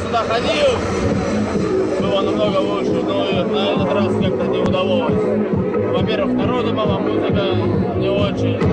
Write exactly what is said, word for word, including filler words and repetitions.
сюда ходил, было намного лучше, но на этот раз как-то не удалось. Во-первых, народу мало, музыка не очень.